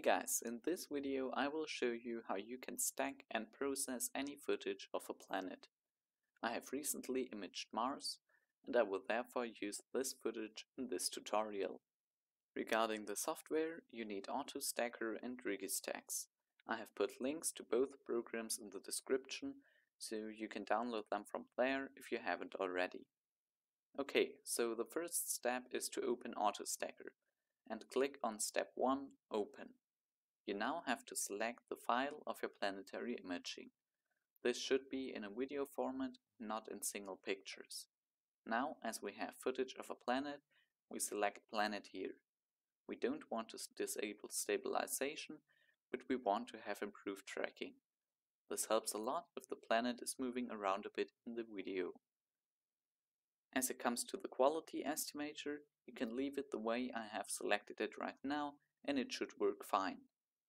Hey guys, in this video I will show you how you can stack and process any footage of a planet. I have recently imaged Mars and I will therefore use this footage in this tutorial. Regarding the software, you need AutoStakkert and RegiStax. I have put links to both programs in the description, so you can download them from there if you haven't already. Okay, so the first step is to open AutoStakkert and click on step 1, Open. You now have to select the file of your planetary imaging. This should be in a video format, not in single pictures. Now, as we have footage of a planet, we select Planet here. We don't want to disable stabilization, but we want to have improved tracking. This helps a lot if the planet is moving around a bit in the video. As it comes to the quality estimator, you can leave it the way I have selected it right now, and it should work fine.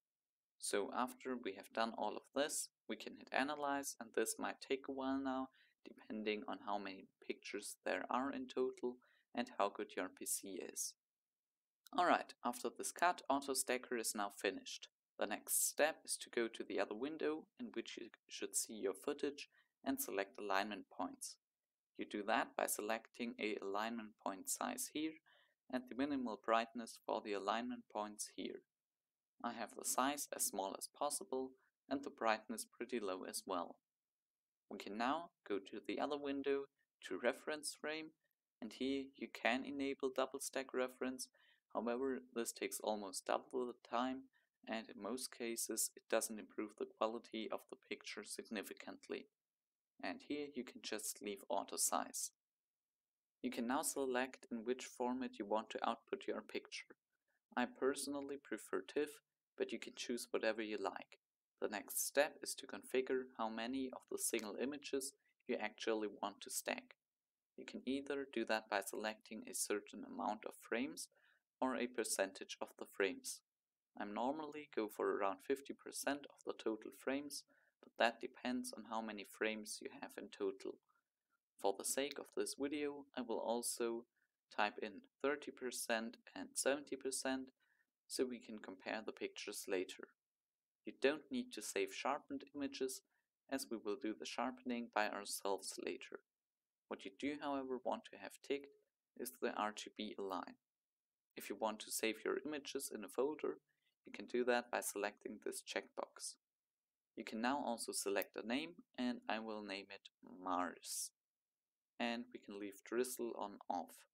So after we have done all of this, we can hit Analyze, and this might take a while now, depending on how many pictures there are in total and how good your PC is. Alright, after this cut, AutoStakkert is now finished. The next step is to go to the other window in which you should see your footage and select alignment points. You do that by selecting a alignment point size here and the minimal brightness for the alignment points here. I have the size as small as possible and the brightness pretty low as well. We can now go to the other window to reference frame, and here you can enable double stack reference. However, this takes almost double the time and in most cases it doesn't improve the quality of the picture significantly. And here you can just leave auto size. You can now select in which format you want to output your picture. I personally prefer TIFF, but you can choose whatever you like. The next step is to configure how many of the single images you actually want to stack. You can either do that by selecting a certain amount of frames or a percentage of the frames. I normally go for around 50% of the total frames, but that depends on how many frames you have in total. For the sake of this video, I will also type in 30% and 70%, so we can compare the pictures later. You don't need to save sharpened images, as we will do the sharpening by ourselves later. What you do, however, want to have ticked is the RGB align. If you want to save your images in a folder, you can do that by selecting this checkbox. You can now also select a name, and I will name it Mars. And we can leave drizzle on off.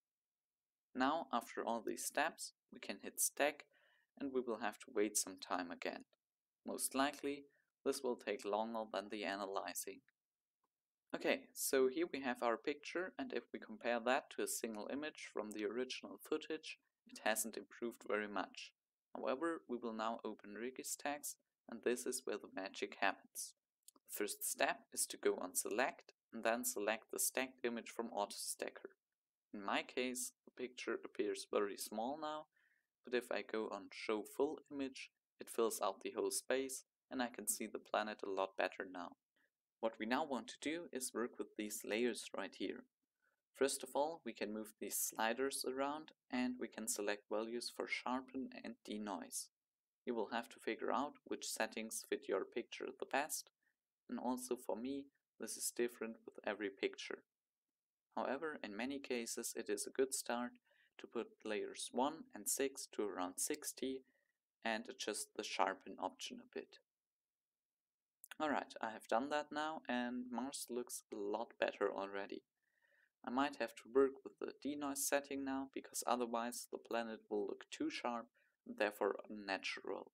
Now, after all these steps, we can hit stack and we will have to wait some time again. Most likely, this will take longer than the analyzing. Okay, so here we have our picture, and if we compare that to a single image from the original footage, it hasn't improved very much. However, we will now open RegiStax, and this is where the magic happens. The first step is to go on Select, and then select the stacked image from AutoStakkert. In my case, the picture appears very small now, but if I go on Show Full Image, it fills out the whole space and I can see the planet a lot better now. What we now want to do is work with these layers right here. First of all, we can move these sliders around and we can select values for sharpen and denoise. You will have to figure out which settings fit your picture the best, and also for me, this is different with every picture. However, in many cases it is a good start to put layers 1 and 6 to around 60 and adjust the sharpen option a bit. Alright, I have done that now and Mars looks a lot better already. I might have to work with the denoise setting now, because otherwise the planet will look too sharp and therefore unnatural.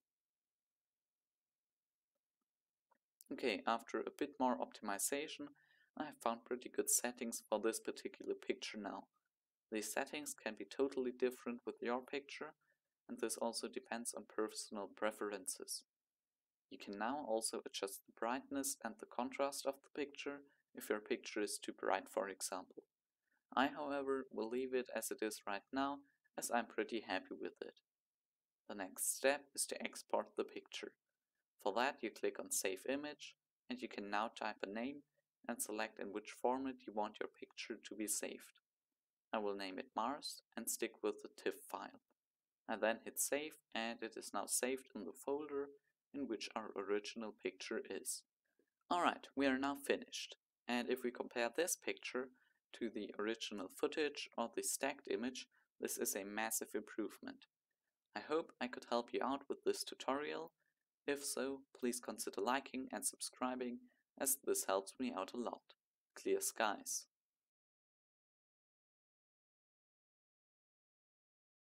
Okay, after a bit more optimization, I have found pretty good settings for this particular picture now. These settings can be totally different with your picture, and this also depends on personal preferences. You can now also adjust the brightness and the contrast of the picture if your picture is too bright, for example. I, however, will leave it as it is right now, as I'm pretty happy with it. The next step is to export the picture. For that, you click on Save Image, and you can now type a name and select in which format you want your picture to be saved. I will name it Mars and stick with the TIFF file. I then hit save and it is now saved in the folder in which our original picture is. Alright, we are now finished. And if we compare this picture to the original footage or the stacked image, this is a massive improvement. I hope I could help you out with this tutorial. If so, please consider liking and subscribing, as this helps me out a lot. Clear skies.